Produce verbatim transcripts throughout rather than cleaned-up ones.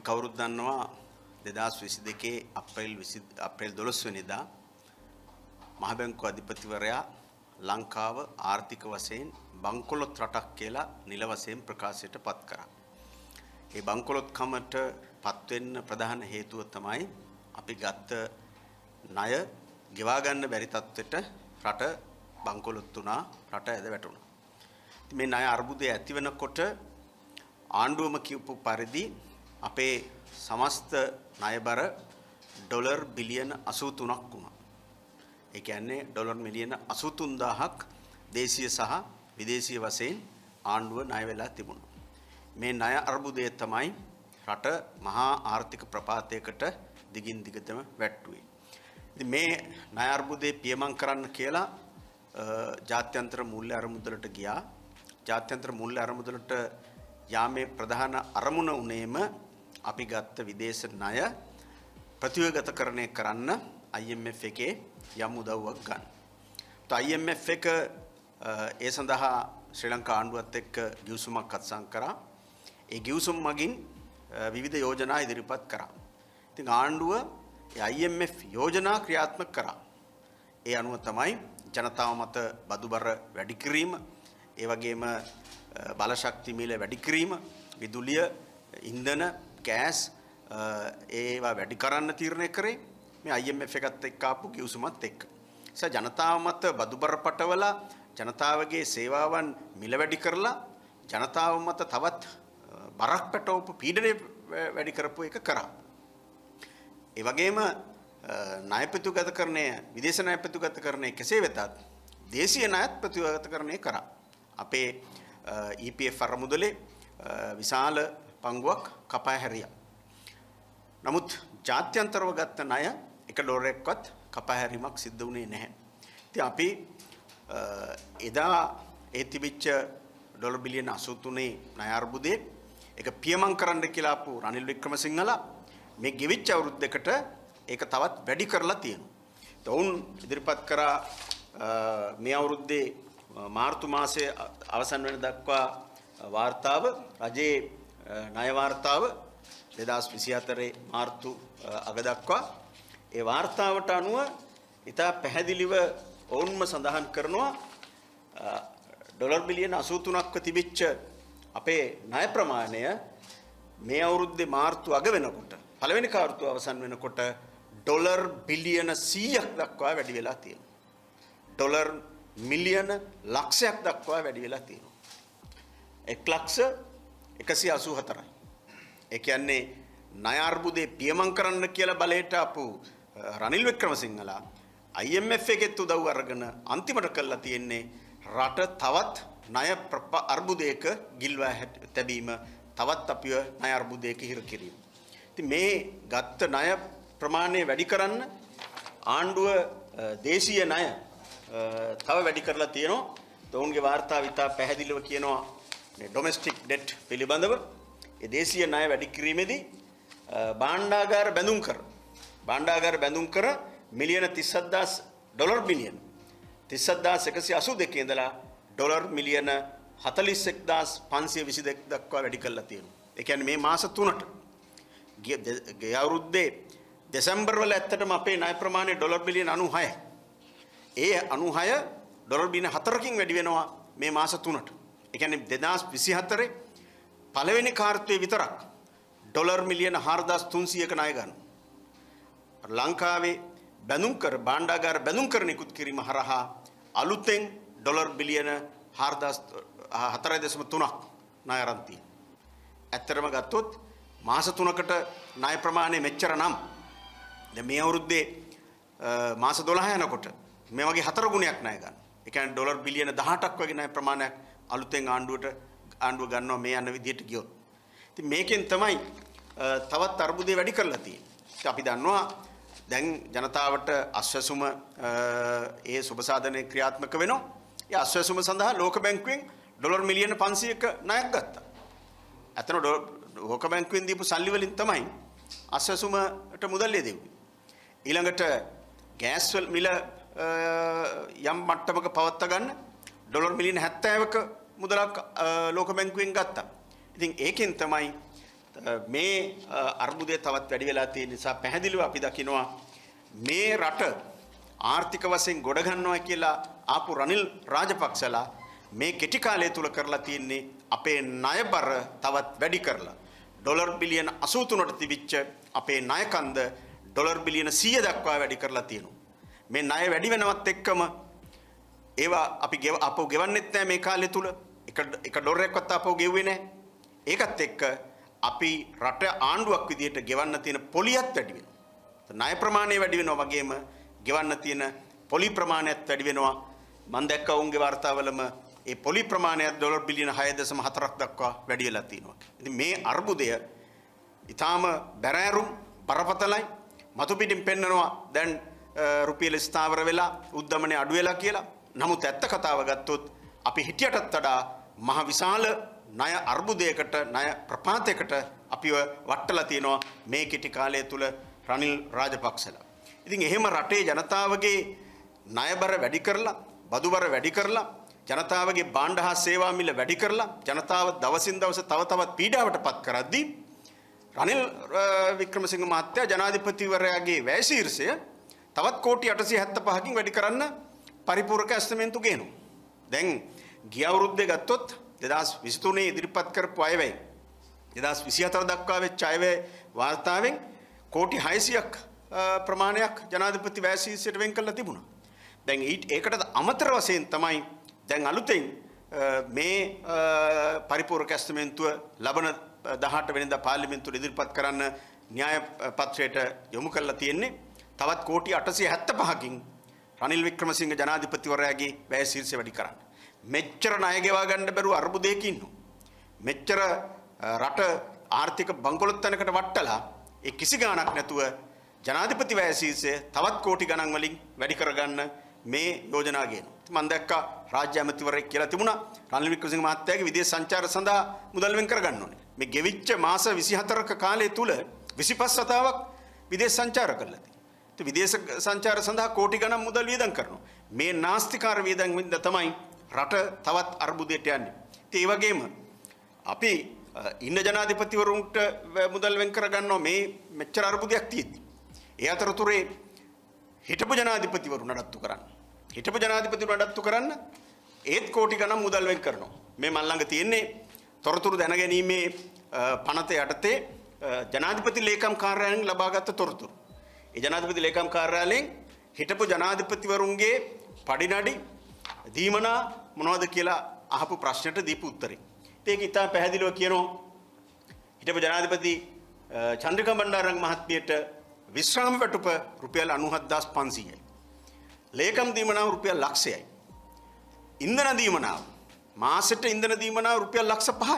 කවුරුත් දන්නවා දෙදාස් විසි දෙකේ අප්‍රේල් විසි අප්‍රේල් දොළොස් වෙනිදා මහ බැංකුව අධිපතිවරයා ලංකාව ආර්ථික වශයෙන් බංකොලොත් රටක් කියලා නිල වශයෙන් ප්‍රකාශයට පත් කරා. ඒ බංකොලොත් කමට පත් වෙන්න ප්‍රධාන හේතුව තමයි අපි ගත්ත ණය ගෙවා ගන්න බැරි තත්ත්වෙට රට බංකොලොත් වුණා, රට ඇද වැටුණා. ඉතින් මේ ණය අර්බුදය ඇති වෙනකොට ආණ්ඩුවම කියපු පරිදි අපේ සමස්ත ණයබර ඩොලර් බිලියන අසූ තුනක් වුණා. ඒ කියන්නේ ඩොලර් මිලියන අසූ තුන් දාහක් දේශීය සහ විදේශීය වශයෙන් ආණ්ඩුව ණය වෙලා තිබුණා. මේ ණය අර්බුදය තමයි රට මහා ආර්ථික ප්‍රපාතයකට දිගින් දිගටම වැට්ටුවේ. ඉතින් මේ ණය අර්බුදේ පියමන් කරන්න කියලා ජාත්‍යන්තර මූල්‍ය අරමුදලට ගියා. ජාත්‍යන්තර මූල්‍ය අරමුදලට යාමේ ප්‍රධාන අරමුණ උනේම අපි ගත්ත විදේශ ණය ප්‍රතිවගතකරණය කරන්න I M F එකේ යම් උදව්වක් ගන්න. તો I M F එක ඒ සඳහා ශ්‍රී ලංකා ආණ්ඩුවත් එක්ක ගිවිසුමක් අත්සන් කරා. ඒ ගිවිසුම මගින් විවිධ යෝජනා ඉදිරිපත් කරා. ඉතින් ආණ්ඩුව ඒ I M F යෝජනා ක්‍රියාත්මක කරා. ඒ අනුව තමයි ජනතාව මත බදුබර වැඩි කිරීම, ඒ වගේම බලශක්ති මිල වැඩි කිරීම, විදුලිය, ඉන්ධන, ගෑස් ඒවා වැඩි කරන්න තීරණය කරේ මේ I M F එකත් එක්ක ආපු කිව්සුමත් එක්ක. ඒ ජනතාව මත බදුබර පටවලා ජනතාවගේ සේවාවන් මිල වැඩි කරලා ජනතාව මත තවත් බරක් පැටවපු පීඩනය වැඩි කරපු එක කරා. ඒ වගේම ණය ප්‍රතිගතකරණය, විදේශ ණය ප්‍රතිගතකරණය කෙසේ වෙතත් දේශීය ණයත් ප්‍රතිගතකරණය කරා. අපේ E P F අරමුදලේ විශාල පංගුවක් කපා හැරියා. නමුත් ජාත්‍යන්තරව ගත්ත ණය එක ඩොලරයක්වත් කපා හැරීමක් සිද්ධ වුණේ නැහැ. ඉතින් අපි එදා ඒ තිබිච්ච ඩොලර් බිලියන අසූ තුනේ ණය අර්බුදේ ඒක පියමන් කරන්න කියලා ආපු රනිල් වික්‍රමසිංහලා මේ ගෙවිච්ච අවුරුදු දෙකට ඒක තවත් වැඩි කරලා තියෙනවා. ඔවුන් ඉදිරිපත් කරා මේ අවුරුද්දේ මාර්තු මාසයේ අවසන් වෙන දක්වා වාර්තාව, රජයේ ණය වාර්තාව දෙදාස් විසි හතරේ මාර්තු අග දක්වා. ඒ වාර්තාවට අනුව ඉතා පැහැදිලිව ඔවුන්ම සඳහන් කරනවා ඩොලර් බිලියන අසූ තුනක්ව තිබිච්ච අපේ ණය ප්‍රමාණය මේ අවුරුද්දේ මාර්තු අග වෙනකොට, පළවෙනි කාර්තුව අවසන් වෙනකොට ඩොලර් බිලියන සීයක් දක්වා වැඩි වෙලා තියෙනවා. ඩොලර් මිලියන ලක්ෂයක් දක්වා වැඩි වෙලා තියෙනවා. එක් ලක්ෂ එකසිය අසූ හතරයි. ඒ කියන්නේ ණය අර්බුදේ පියමන් කරන්න කියලා බලයට ආපු රනිල් වික්‍රමසිංහලා I M F එකෙත් උදව් අරගෙන අන්තිමට කළා තියෙන්නේ රට තවත් ණය අර්බුදයක ගිල්වා තැබීම, තවත් අපිව ණය අර්බුදයක හිර කිරීම. ඉතින් මේ ගත්ත ණය ප්‍රමාණය වැඩි කරන්න ආණ්ඩුව දේශීය ණය තව වැඩි කරලා තියෙනවා. ඔවුන්ගේ වාර්තාව ඉතා පැහැදිලිව කියනවා මේ ඩොමෙස්ටික් ඩෙට් පිළිබඳව. ඒ දේශීය ණය වැඩි කිරීමේදී භාණ්ඩාගාර බැඳුම් කර භාණ්ඩාගාර බැඳුම් කර මිලියන තිස් හදාස් ඩොලර් බිලියන තිස් හදාස් එකසිය අසූ දෙකේ ඉඳලා ඩොලර් මිලියන හතළිස් එක්දාස් පන්සිය විසි දෙක දක්වා වැඩි කරලා තියෙනවා. ඒ කියන්නේ මේ මාස තුනට ගිය අවුරුද්දේ දෙසැම්බර් වල ඇත්තටම අපේ ණය ප්‍රමාණය ඩොලර් බිලියන අනූහයයි. ඒ අනූහය ඩොලර් බිලියන හතරකින් වැඩි වෙනවා මේ මාස තුනට. ඒ කියන්නේ දෙදාස් විසි හතරේ පළවෙනි කාර්තුවේ විතරක් ඩොලර් මිලියන හාරදාස් තුන්සියයක ණය ගන්නවා. ලංකාවේ බැඳුම් කර භාණ්ඩාගාර බැඳුම් කර නිකුත් කිරීම හරහා අලුතෙන් ඩොලර් බිලියන හාරදාස් හතරයි දශම තුනක් ණය අරන් තියෙනවා. ඇත්තටම ගත්තොත් මාස තුනකට ණය ප්‍රමාණය මෙච්චර නම් දැන් මේ අවුරුද්දේ මාස දොළහ යනකොට මේ වගේ හතර ගුණයක් ණය ගන්න. ඒ කියන්නේ ඩොලර් බිලියන දහඅටක් වගේ ණය ප්‍රමාණයක් අලුතෙන් ආණ්ඩුවට ආණ්ඩුව ගන්නවා මේ යන විදිහට ගියොත්. ඉතින් මේකෙන් තමයි තවත් අර්බුදේ වැඩි කරලා තියෙන්නේ. අපි දන්නවා දැන් ජනතාවට අස්වැසුම ඒ සුබසාධනයේ ක්‍රියාත්මක වෙනවා. ඒ අස්වැසුම සඳහා ලෝක බැංකුවෙන් ඩොලර් මිලියන පන්සියයක ණයක් ගත්තා. අතන ලෝක බැංකුවෙන් දීපු සල්ලි වලින් තමයි අස්වැසුමට මුදල් දෙන්නේ. ඊළඟට ගෑස් වල මිල යම් මට්ටමක පවත්වා ගන්න ඩොලර් මිලියන හැත්තෑවක මුදලක් ලෝක බැංකුවෙන් ගත්තා. ඉතින් ඒකෙන් තමයි මේ අර්බුදය තවත් වැඩි වෙලා තියෙන නිසා පැහැදිලිව අපි දකිනවා මේ රට ආර්ථික වශයෙන් ගොඩ ගන්නවා කියලා ආපු රනිල් රාජපක්ෂලා මේ කෙටි කාලය තුල කරලා තියෙන්නේ අපේ ණය බර තවත් වැඩි කරලා ඩොලර් බිලියන අසූ තුනකට තිබිච්ච අපේ ණය කන්ද ඩොලර් බිලියන සීය දක්වා වැඩි කරලා තියෙනවා. මේ ණය වැඩි වෙනවත් එක්කම ඒවා අපි අපෝ ගෙවන්නෙත් නැහැ මේ කාලය තුල. එක එක ඩොලරයක්වත් අපෝ ගෙව්වේ නැහැ. ඒකත් එක්ක අපි රට ආණ්ඩුවක් විදියට ගෙවන්න තියෙන පොලියත් වැඩි වෙනවා. ණය ප්‍රමාණය වැඩි වෙනවා වගේම ගෙවන්න තියෙන පොලි ප්‍රමාණයත් වැඩි වෙනවා. මම දැක්කා උන්ගේ වාර්තාවලම ඒ පොලි ප්‍රමාණය ඩොලර් බිලියන හය දශම හතරක් දක්වා වැඩි වෙලා තියෙනවා. ඉතින් මේ අර්බුදය ඊටාම බැරෑරුම් බරපතලයි. මතු පිටින් පෙන්නනවා දැන් රුපියල ස්ථාවර වෙලා උද්දමනය අඩු වෙලා කියලා. නමුත් ඇත්ත කතාව ගත්තොත් අපි හිටියටත් වඩා මහ විශාල ණය අර්බුදයකට ණය ප්‍රපාතයකට අපිව වටලා තියෙනවා මේ කෙටි කාලය තුල රනිල් රාජපක්ෂලා. ඉතින් එහෙම රටේ ජනතාවගේ ණයබර වැඩි කරලා බදුබර වැඩි කරලා ජනතාවගේ භාණ්ඩ හා සේවා මිල වැඩි කරලා ජනතාව දවසින් දවස තව තවත් පීඩාවට පත් කරද්දී රනිල් වික්‍රමසිංහ මහත්තයා ජනාධිපතිවරයාගේ වැය ශීර්ෂය තවත් කෝටි අටසිය හැත්තෑ පහකින් වැඩි කරන්න පරිපූර්ණක ඇස්තමේන්තු ගේනවා. දැන් ගිය අවුරුද්දේ ගත්තොත් දෙදාස් විසිතුනේ ඉදිරිපත් කරපු අයවැය දෙදාස් විසිහතර දක්වා වෙච්ච අයවැය වාර්තාවෙන් කෝටි හයසියක් ප්‍රමාණයක් ජනාධිපති වැය ශීර්ෂයට වෙන් කරලා තිබුණා. දැන් ඒකට අමතර වශයෙන් තමයි දැන් අලුතෙන් මේ පරිපූර්ණක ඇස්තමේන්තුව ලබන දහඅට වෙනිදා පාර්ලිමේන්තුවට ඉදිරිපත් කරන්න න්‍යාය පත්‍රයට යොමු කරලා තියෙන්නේ. තවත් කෝටි අටසිය හැත්තෑ පහකින් රනිල් වික්‍රමසිංහ ජනාධිපතිවරයාගේ වැය ශීර්ෂය වැඩි කරන්න. මෙච්චර ණය ගෙවා ගන්න බැරුව අර්බුදයක ඉන්නවා. මෙච්චර රට ආර්ථික බංකොලොත්තනකට වට්ටලා ඒ කිසි ගාණක් නැතුව ජනාධිපති වැය ශීර්ෂය තවත් කෝටි ගණන් වලින් වැඩි කරගන්න මේ යෝජනා ගේනවා. මම දැක්කා රාජ්‍ය ඇමතිවරයෙක් කියලා තිබුණා රනිල් වික්‍රමසිංහ මහත්තයාගේ විදේශ සංචාර සඳහා මුදල් වෙන් කරගන්න ඕනේ. මේ ගෙවිච්ච මාස විසිහතරක කාලය තුල විසිපස් වතාවක් විදේශ සංචාර කළා. ඒ විදේශ සංචාර සඳහා කෝටි ගණන් මුදල් වියදම් කරනවා. මේ නාස්තිකාර වියදම් වින්ද තමයි රට තවත් අර්බුදයට යන්නේ. ඒ වගේම අපි ඉන්න ජනාධිපතිවරුන්ට මුදල් වෙන් කරගන්නවා මේ මෙච්චර අර්බුදයක් තියෙද්දි. ඒ අතරතුරේ හිටපු ජනාධිපතිවරු නඩත්තු කරන්න. හිටපු ජනාධිපතිවරු නඩත්තු කරන්න ඒත් කෝටි ගණන් මුදල් වෙන් කරනවා. මේ මල් ළඟ තියෙන්නේ තොරතුරු දැනගැනීමේ පනත යටතේ ජනාධිපති ලේකම් කාර්යාලයෙන් ලබාගත් තොරතුරු. ඒ ජනාධිපති ලේකම් කාර්යාලයෙන් හිටපු ජනාධිපතිවරුන්ගේ පඩිනඩි දීමනා මොනවද කියලා අහපු ප්‍රශ්නට දීපු උත්තරේ. ඒක ඉතා පැහැදිලිව කියනවා හිටපු ජනාධිපති චන්ද්‍රිකා බණ්ඩාරනායක මහත්මියට විශ්‍රාම වැටුප රුපියල් අනූහත් හදාස් පන්සීයයි. ලේකම් දීමනාව රුපියල් ලක්ෂයයි. ඉන්ධන දීමනාව මාසෙට ඉන්ධන දීමනාව රුපියල් ලක්ෂ පහයි.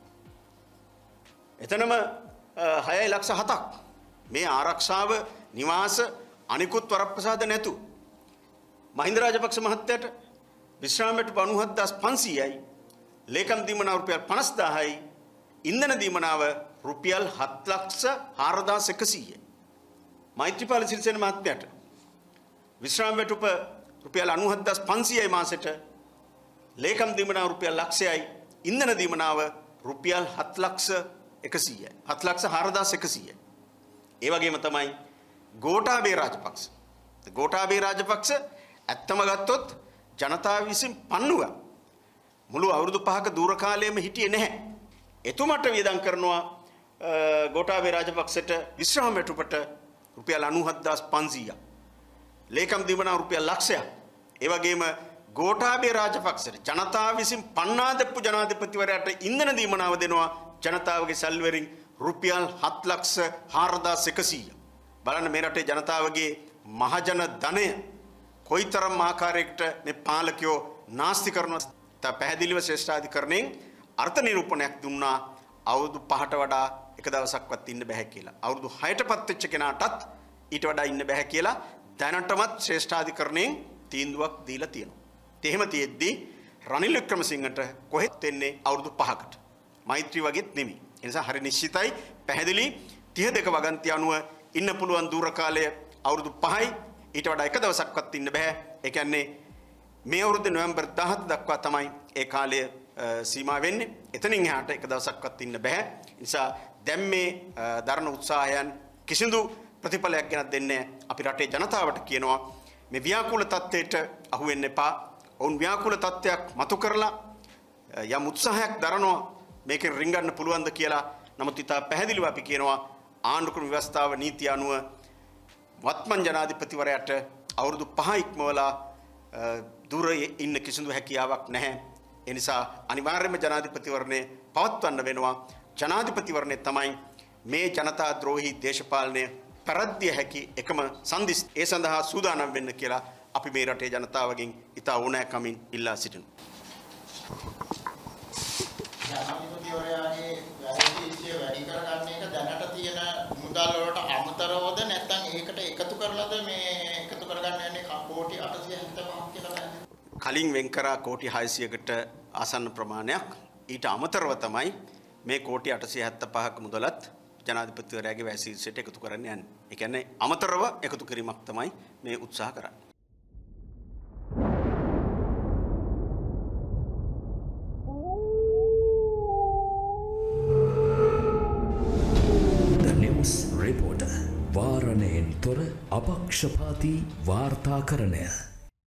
එතනම හයයි ලක්ෂ හතක්. මේ ආරක්ෂාව නිවාස අනිකුත් වරප්‍රසාද නැතු මහින්ද රාජපක්ෂ මහත්තයාට විශ්‍රාම වැටුප අනූහත් හදාස් පන්සීයයි. ලේකම් දීමනාව රුපියල් පනස් දාහයි. ඉන්ධන දීමනාව රුපියල් හත් ලක්ෂ හාරදාස් එකසීයයි. මෛත්‍රීපාල සිරිසේන මහත්මයාට විශ්‍රාම වැටුප රුපියල් අනූහත් හදාස් පන්සීයයි මාසෙට. ලේකම් දීමනාව රුපියල් ලක්ෂයයි. ඉන්ධන දීමනාව රුපියල් හත් ලක්ෂ එකසීයයි. හත් ලක්ෂ හාරදාස් එකසීයයි. ඒ වගේම තමයි ගෝඨාභය රාජපක්ෂ. ගෝඨාභය රාජපක්ෂ ඇත්තම ගත්තොත් ජනතාව විසින් පන්නුවා. මුළු අවුරුදු පහක දූර කාලයේම හිටියේ නැහැ. එතුමට වියදම් කරනවා ගෝඨාභය රාජපක්ෂට විශ්‍රාම වැටුපට රුපියල් අනූහත් හදාස් පන්සීයක්. ලේකම් දීමනාව රුපියල් ලක්ෂයක්. ඒ වගේම ගෝඨාභය රාජපක්ෂට ජනතාව විසින් පන්නා දෙප්පු ජනාධිපතිවරයාට ඉන්ධන දීමනාව දෙනවා ජනතාවගේ සල්ලි වලින් රුපියල් හත් ලක්ෂ හාරදාස් එකසීය. බලන්න මේ රටේ ජනතාවගේ මහජන ධනය කොයිතරම් ආකාරයකට මේ පාලකයෝ නාස්ති කරනවා. තා පැහැදිලිව ශ්‍රේෂ්ඨාධිකරණයෙන් අර්ථ නිරූපණයක් දුන්නා අවුරුදු පහට වඩා එක දවසක්වත් ඉන්න බෑ කියලා. අවුරුදු හයටපත් වෙච්ච කෙනාටත් ඊට වඩා ඉන්න බෑ කියලා දැනටමත් ශ්‍රේෂ්ඨාධිකරණයෙන් තීන්දුවක් දීලා තියෙනවා. එහෙම තියෙද්දි රනිල් වික්‍රමසිංහට කොහෙත් වෙන්නේ අවුරුදු පහකට. මෛත්‍රී වගේත් නෙමෙයි. ඒ නිසා හරි නිශ්චිතයි පැහැදිලි තිහ දෙක වගන්ති අනුව ඉන්න පුළුවන් දූර කාලය අවුරුදු පහයි. ඊට වඩා එක දවසක්වත් ඉන්න බෑ. ඒ කියන්නේ මේ අවුරුද්දේ නොවැම්බර් දහහත දක්වා තමයි ඒ කාලය සීමා වෙන්නේ. එතනින් එහාට එක දවසක්වත් ඉන්න බෑ. ඒ නිසා දැන් මේ දරන උත්සාහයන් කිසිදු ප්‍රතිඵලයක් ගෙනත් දෙන්නේ අපි රටේ ජනතාවට කියනවා මේ ව්‍යාකූල තත්ත්වයට අහු වෙන්න එපා. ඔවුන් ව්‍යාකූල තත්ත්වයක් මතු කරලා යම් උත්සාහයක් දරනවා මේකෙන් රිංගන්න පුළුවන්ද කියලා. නමුත් ඉතා පැහැදිලිව අපි කියනවා ආණ්ඩු ක්‍රම ව්‍යවස්ථාව නීතිය අනුව වත්මන් ජනාධිපතිවරයාට අවුරුදු පහ ඉක්මවලා දුර ඉන්න කිසිදු හැකියාවක් නැහැ. ඒ නිසා අනිවාර්යයෙන්ම ජනාධිපතිවරණය පවත්වන්න වෙනවා. ජනාධිපතිවරණය තමයි මේ ජනතා ද්‍රෝහී දේශපාලනය පෙරද්දිය හැකි එකම සන්දිස්. ඒ සඳහා සූදානම් වෙන්න කියලා අපි මේ රටේ ජනතාවගෙන් ඉතා ඕනෑකමින් ඉල්ලා සිටිනවා. ජනාධිපතිවරයාගේ වැඩිහිටිය වැඩි කරගන්න එක දැනට තියෙන මුදල් වලට අමතරවද නැත්නම් ඒකට එකතු කරලාද මේ එකතු කරගන්න යන්නේ කෝටි අටසිය හැත්තෑපහක් කියලා බලන්න. කලින් වෙන් කරා කෝටි හයසියකට ආසන්න ප්‍රමාණයක් ඊට අමතරව තමයි මේ කෝටි අටසිය හැත්තෑපහක මුදලත් ජනාධිපතිවරයාගේ වැය ශීර්ෂයට එකතු කරන්න යන්නේ. ඒ කියන්නේ අමතරව එකතු කිරීමක් තමයි මේ උත්සාහ කරන්නේ. රිපෝටර් වාරණයෙන් තොර අපක්ෂපාතී වාර්තාකරණය